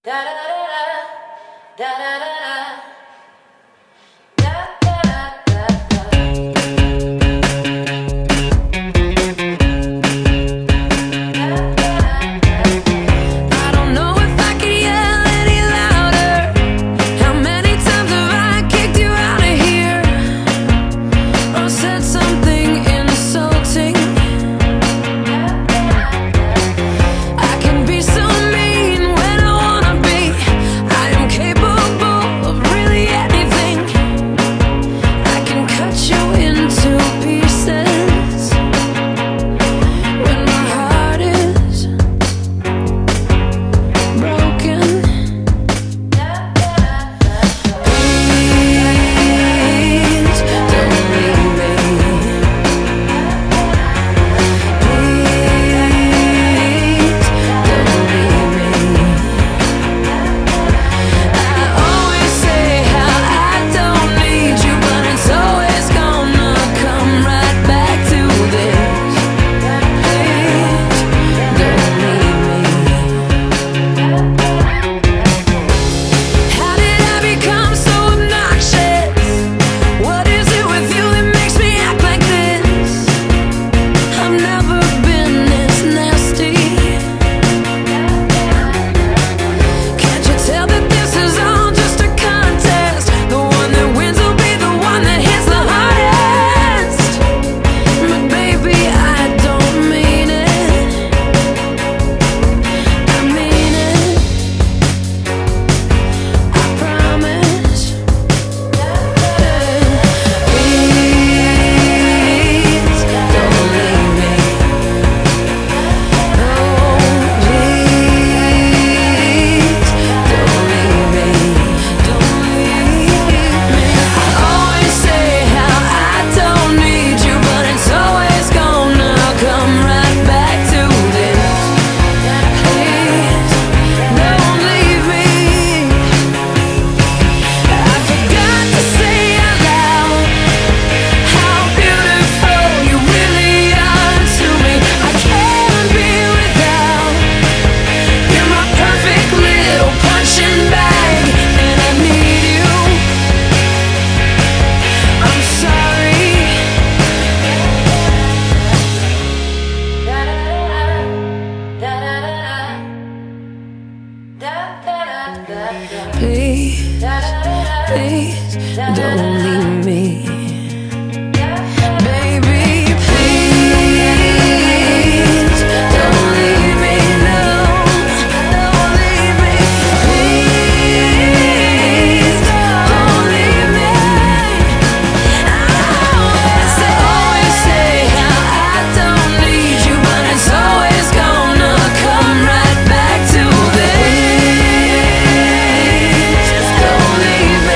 Please, please, don't leave me. Baby, please, don't leave me, no, don't leave me. Please, don't leave me. I always say how I don't need you, but it's always gonna come right back to this. Don't leave me.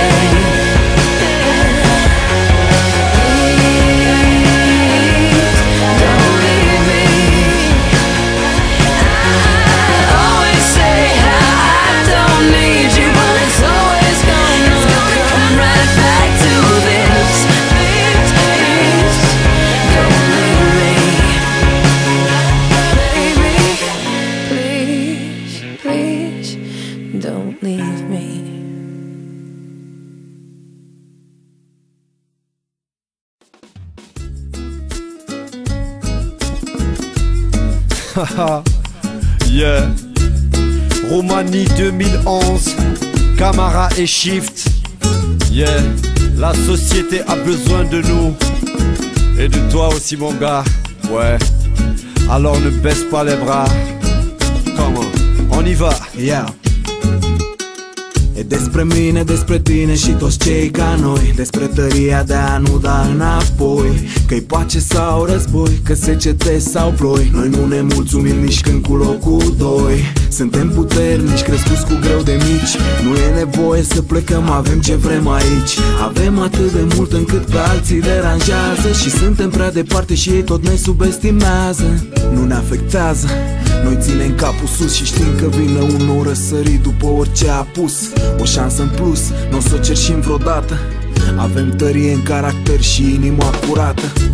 Don't leave me. Haha, yeah. Roumanie 2011, Camara et Shift. Yeah, la société a besoin de nous. Et de toi aussi mon gars. Ouais, alors ne baisse pas les bras. Comment? On y va. Yeah. E despre mine, despre tine și toți cei ca noi, despre tăria de a nu da înapoi, că-i pace sau război, că secete sau ploi. Noi nu ne mulțumim nici când cu locul doi. Suntem puternici, crescuți cu greu de mici. Nu e nevoie să plecăm, avem ce vrem aici. Avem atât de mult încât pe alții deranjează și suntem prea departe și ei tot ne subestimează. Nu ne afectează, noi ținem capul sus și știm că vine un nou răsărit după orice apus. O șansă în plus, n-o s-o cerșim vreodată. Avem tărie în caracter și inima curată.